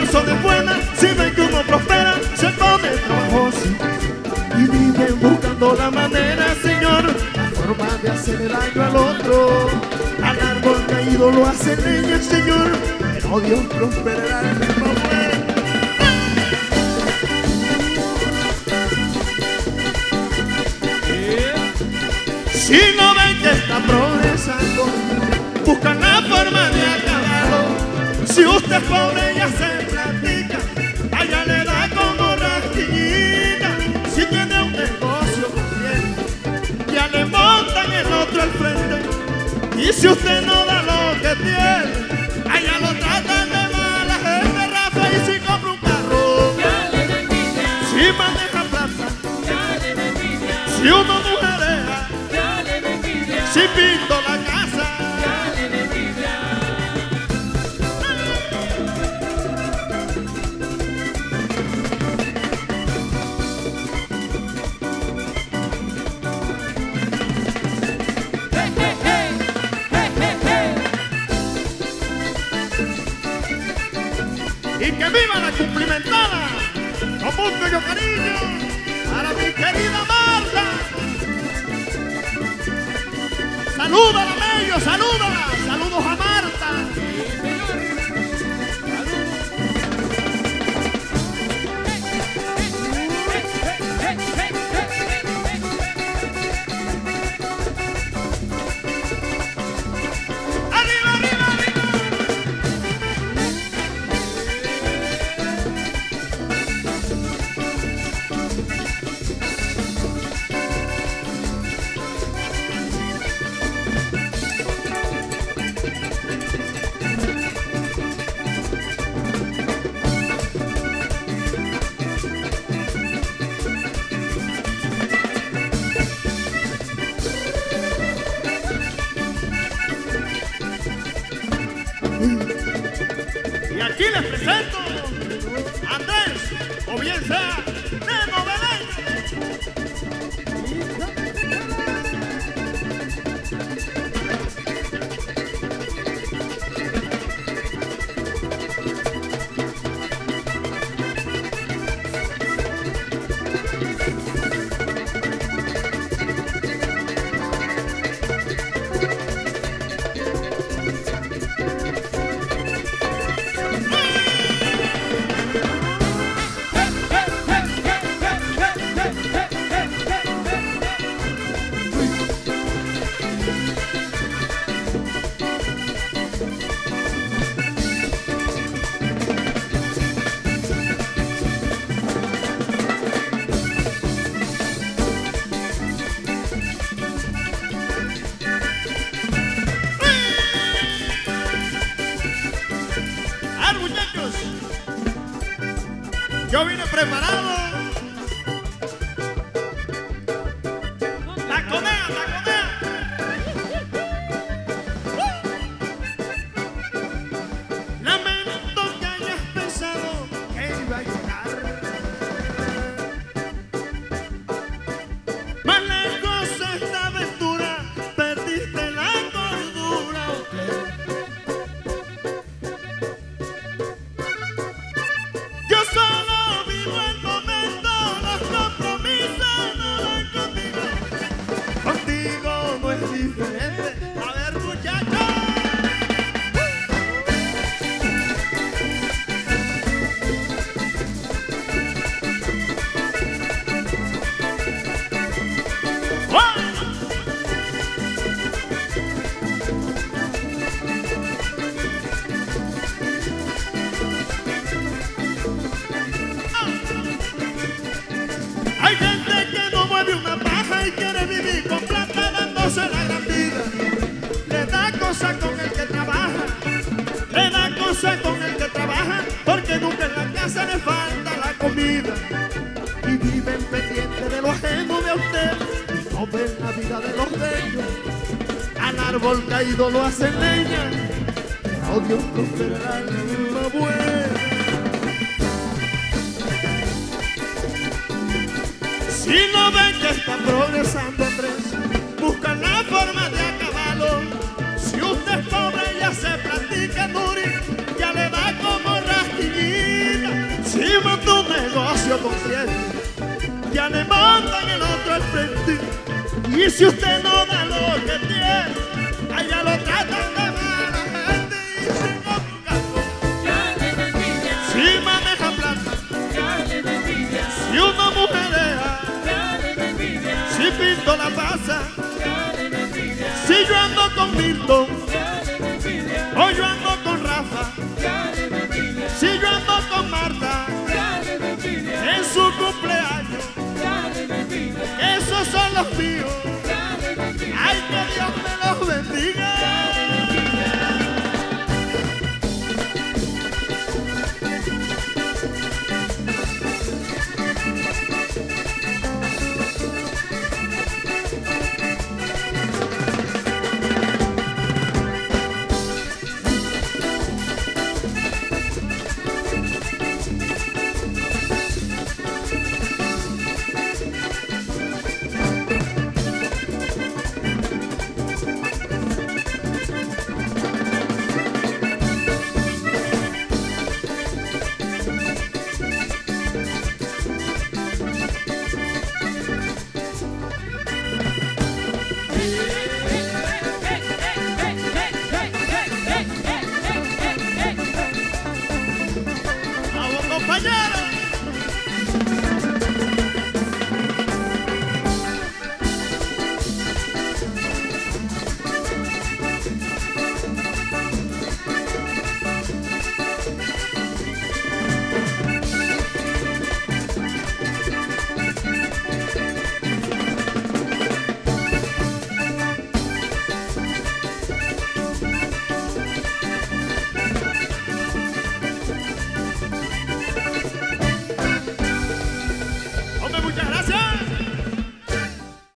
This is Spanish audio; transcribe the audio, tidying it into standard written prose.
razones buenas, si ven que uno prospera, se pone trabajoso y viven buscando la manera, Señor, la forma de hacer el daño al otro. Al árbol caído lo hace leña, Señor, pero Dios prosperará el mismo buen. Si no ven que está progresando, buscan la forma de acabarlo. Si usted es pobre ya se platica, allá le da como rasquillita. Si tiene un negocio corriente, ya le montan el otro al frente. Y si usted no da lo que tiene, allá lo tratan de mala gente, Rafa. Y si compra un carro, ya le da envidia. Si maneja plata, ya le da envidia. Si uno mujerea, ya le da envidia. Si pinto la casa, ya le da envidia. Y que viva la cumplimentada, con mucho cariño, para mi querida Marta. Salúdala, Mello, salúdala, saludos a Marta. Y aquí les presento a Andrés, o bien sea Neno Belén. Muchachos, yo vine preparado. La conea, la conea. Lamento que hayas pensado que iba a llegar. Más lejos esta aventura, perdiste la cordura. Yo solo vivo el momento, los compromisos no van contigo. Contigo no es diferente. A ver, muchachos. Hay gente que no mueve una paja y quiere vivir con plata dándose la gran vida. Le da cosa con el que trabaja, le da cosa con el que trabaja, porque nunca en la casa le falta la comida. Y viven pendientes de lo ajeno de usted y no ven la vida de los de ellos. Al árbol caído lo hacen leña, pero Dios prosperará en la buena. Si no ven que está progresando, Andrés, buscan la forma de acabarlo. Si usted es pobre ya se practica duri, ya le da como rasquillita. Y si usted no da lo que tiene, a ella lo tratan de mala gente. Y si no caso, si maneja plata, si una mujer deja, si Pinto la pasa, si yo ando con Milton, o yo ando con Rafa, si yo ando con Marta, en su cumpleaños, esos son los míos.